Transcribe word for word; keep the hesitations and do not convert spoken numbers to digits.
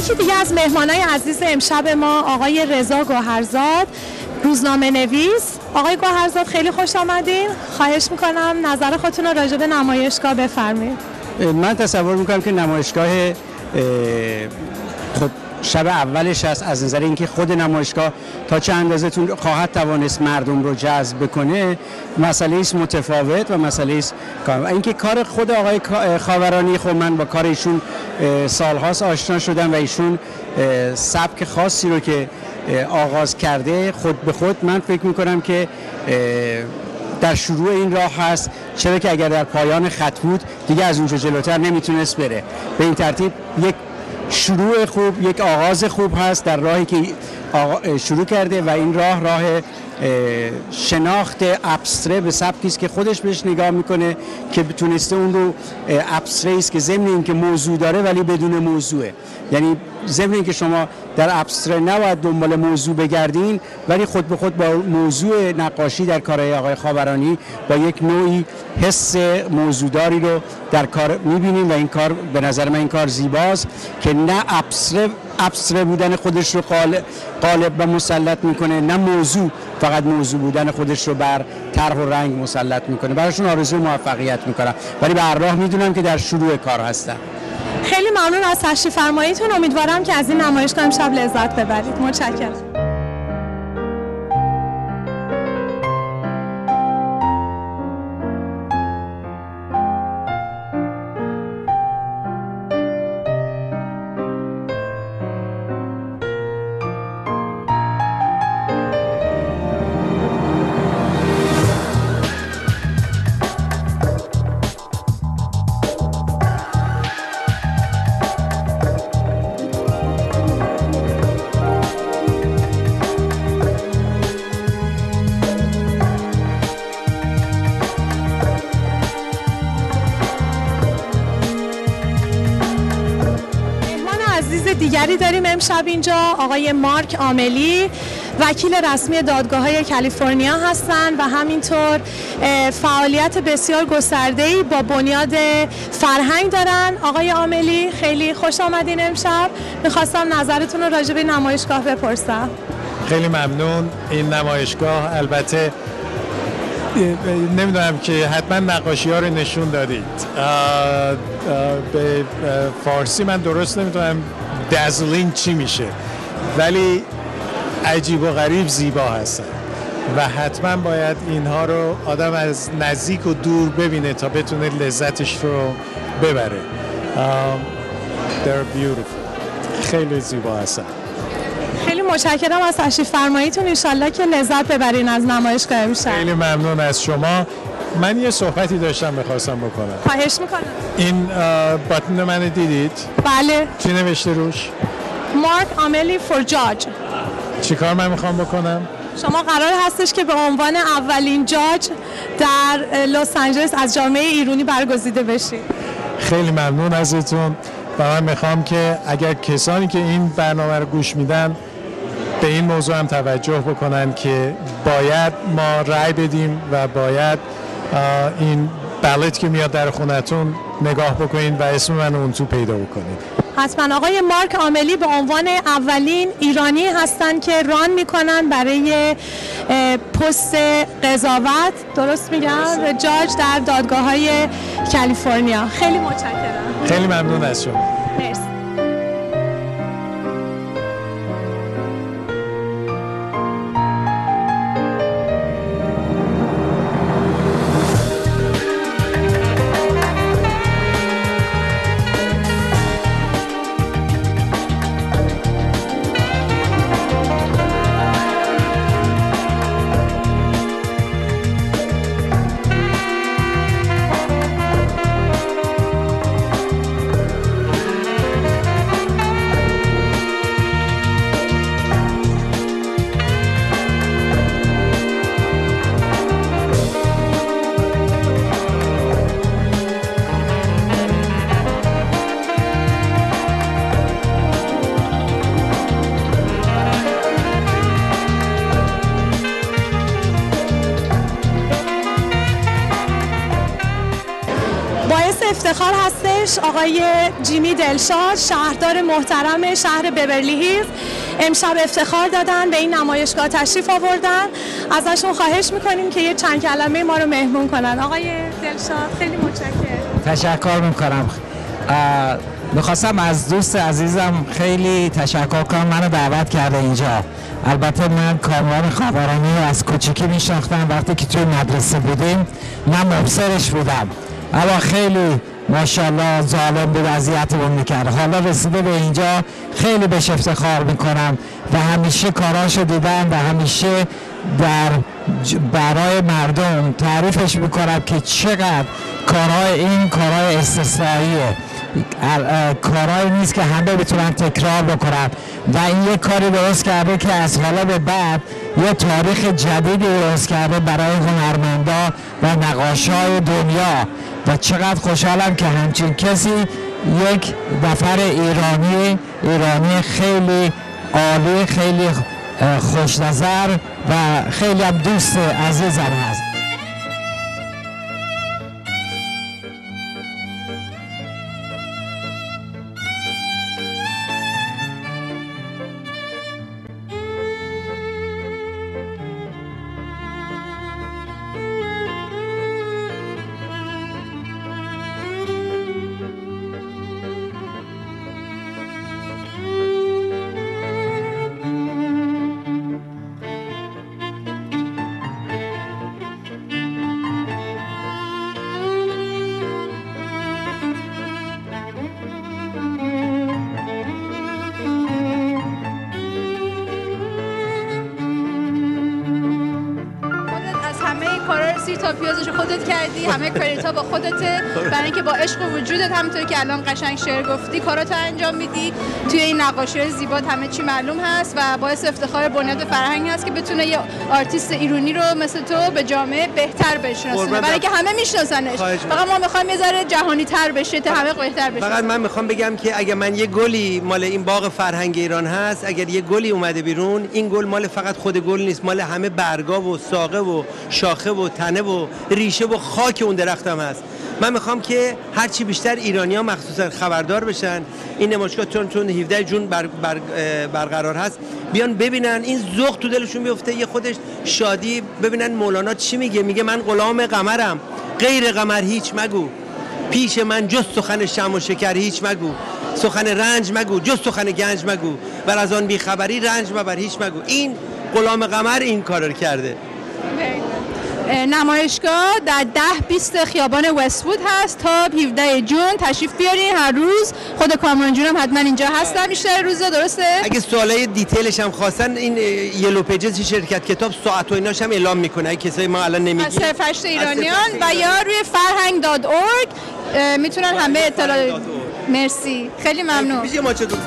یکی دیگه از مهمانای عزیز امشب ما آقای رضا گوهرزاد، روزنامه نویس. آقای گوهرزاد خیلی خوش آمدین. خواهش میکنم نظر خودتون رو راجع به نمایشگاه بفرمایید. من تصور میکنم که نمایشگاه خود شب اولش هست، از نظر اینکه خود نمایشگاه تا چه اندازه تون خواهد توانست مردم رو جذب بکنه مسئله است متفاوت و مسئله است کار. اینکه کار خود آقای خاورانی، خب من با کار ایشون سالهاست آشنا شدم و ایشون سبک خاصی رو که آغاز کرده خود به خود من فکر میکنم که در شروع این راه هست، چرا که اگر در پایان خط بود دیگه از اونجا جلوتر نمیتونست بره. به این ترتیب یک شروع خوب، یک آغاز خوب هست در راهی که شروع کرده و این راه راه شناخت ابستره به سبکی است که خودش بهش نگاه میکنه که تونسته اون رو ابستره است که ضمن این که موضوع داره ولی بدون موضوعه. یعنی ضمن این که شما در ابستره نباید دنبال موضوع بگردین ولی خود به خود با موضوع نقاشی در کارهای آقای خاورانی با یک نوعی حس موضوعداری رو در کار میبینیم و این کار به نظر من این کار زیباست که نه ابستره ابستره بودن خودش رو غالب و مسلط میکنه، نه موضوع فقط موضوع بودن خودش رو بر طرح و رنگ مسلط میکنه. براشون آرزوی موفقیت میکنم ولی به هر راه میدونم که در شروع کار هستم. خیلی ممنون از تشریف فرماییتون. امیدوارم که از این نمایشگاه امشب لذت ببرید. متشکرم. دیگری داریم امشب اینجا، آقای مارک عاملی، وکیل رسمی دادگاه‌های کالیفرنیا هستند و همینطور فعالیت بسیار گسترده‌ای با بنیاد فرهنگ دارن. آقای عاملی خیلی خوش آمدین امشب. می‌خواستم نظرتون رو راجع به نمایشگاه بپرسم. خیلی ممنون. این نمایشگاه البته نمیدونم که حتما نقاشی ها رو نشون دادید. آه آه به فارسی من درست نمیدونم دازلینگ چی میشه ولی عجیب و غریب زیبا هستن و حتما باید اینها رو آدم از نزدیک و دور ببینه تا بتونه لذتش رو ببره. They're beautiful. خیلی زیبا هستن. خیلی متشکرم از تشریف فرماییتون. انشالله که لذت ببرین از نمایشگاه امشب. خیلی ممنون از شما. من یه صحبتی داشتم میخواستم بکنم. خواهش میکنم. این باتن من دیدید؟ بله. چی نوشته روش؟ مارک عاملی فور جاج. چی کار من میخوام بکنم؟ شما قرار هستش که به عنوان اولین جاج در لس آنجلس از جامعه ایرانی برگزیده بشید. خیلی ممنون ازتون و من میخوام که اگر کسانی که این برنامه رو گوش میدن به این موضوع هم توجه بکنن که باید ما رأی بدیم و باید این بالت که میاد در خونتون نگاه بکنین و اسم من اون تو پیدا بکنین. حتما. آقای مارک عاملی به عنوان اولین ایرانی هستن که ران میکنن برای پست قضاوت، درست میگم، جاج در دادگاه‌های کالیفرنیا. خیلی متشکرم. خیلی ممنون از شما. مرسی. افتخار هستش آقای جیمی دلشاد، شهردار محترم شهر بورلی هیلز. امشب افتخار دادن، به این نمایشگاه تشریف آوردن. ازشون خواهش میکنیم که یه چند کلمه ما رو مهمون کنن. آقای دلشاد خیلی متشکرم. تشکر میکنم. میخواستم از دوست عزیزم خیلی تشکر کنم، منو دعوت کرده اینجا. البته من کامران خاورانی رو از کوچیکی میشناختم، وقتی که توی مدرسه بودیم من مبصرش بودم، اما خیلی ماشاءالله ظالم بود، اذیتمون میکرد. حالا رسیده به اینجا خیلی بهش افتخار میکنم و همیشه کاراشو دیدم و همیشه در برای مردم تعریفش میکنم که چقدر کارهای این کارهای استثنائیه، کارهایی نیست که همه بتونن تکرار بکنن و این یک کاری درست کرده که از حالا به بعد یه تاریخ جدیدی درست کرده برای هنرمندا و نقاشای دنیا و چقدر خوشحالم که همچین کسی یک نفر ایرانی ایرانی خیلی عالی، خیلی خوش نظر و خیلی هم دوست عزیزم هست. تا پیازش خودت کردی، همه کردیت ها با خودته، برای اینکه با عشق و وجودت همونطوری که الان قشنگ شعر گفتی کاراتو انجام میدی. توی این نقاشی زیبات همه چی معلوم هست و باعث افتخار بنیاد فرهنگ هست که بتونه یه آرتیست ایرانی رو مثل تو به جامعه بهتر بشناسونه، برای اینکه همه میشناسنش. فقط ما میخوایم یه ذره جهانی تر بشه تا همه بهتر بشه. فقط من میخوام بگم که اگه من یه گلی مال این باغ فرهنگ ایران هست، اگر یه گلی اومده بیرون، این گل مال فقط خود گل نیست، مال همه برگا و ساقه و شاخه و تنه و ریشه و خاک اون درختم هست. من میخوام که هرچی بیشتر ایرانی‌ها مخصوصا خبردار بشن این نمایشگاه چون چون هفده جون بر بر برقرار هست، بیان ببینن، این ذوق تو دلشون بیفته، یه خودش شادی ببینن مولانا چی میگه. میگه من غلام قمرم، غیر قمر هیچ مگو، پیش من جز سخن شمع و شکر هیچ مگو، سخن رنج مگو جز سخن گنج مگو، بر از آن بیخبری رنج مبر هیچ مگو. این غلام قمر این کارو کرده. نمایشگاه در ده بیست خیابان وست‌وود هست تا هفده جون. تشریف بیارین هر روز. خود کامران جونم حتما اینجا هستن بیشتر روزا، درسته؟ اگه سوالای دیتیلش هم خواستن این یلو پیجز شرکت کتاب ساعت و ایناش هم اعلام میکنه، اگه کسایی ما الان نمیگیم. از سرفشت ایرانیان و یا روی فرهنگ دات اورگ میتونن همه اطلاعات. مرسی، خیلی ممنون.